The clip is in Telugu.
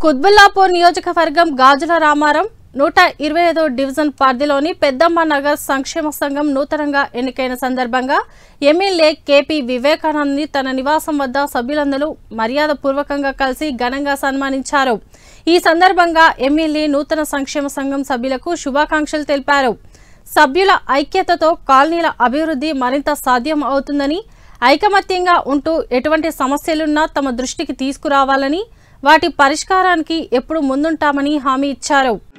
కుత్బుల్లాపూర్ నియోజకవర్గం గాజుల రామారం 125వ డివిజన్ పరిధిలోని పెద్దమ్మ నగర్ సంక్షేమ సంఘం నూతనంగా ఎన్నికైన సందర్భంగా ఎమ్మెల్యే కేపీ వివేకానంద్ని తన నివాసం వద్ద సభ్యులందరూ మర్యాదపూర్వకంగా కలిసి ఘనంగా సన్మానించారు. ఈ సందర్భంగా ఎమ్మెల్యే నూతన సంక్షేమ సంఘం సభ్యులకు శుభాకాంక్షలు తెలిపారు. సభ్యుల ఐక్యతతో కాలనీల అభివృద్ధి మరింత సాధ్యం అవుతుందని, ఐకమత్యంగా ఉంటూ ఎటువంటి సమస్యలున్నా తమ దృష్టికి తీసుకురావాలని, వాటి పరిష్కారానికి ఎప్పుడు ముందుంటామని హామీ ఇచ్చారు.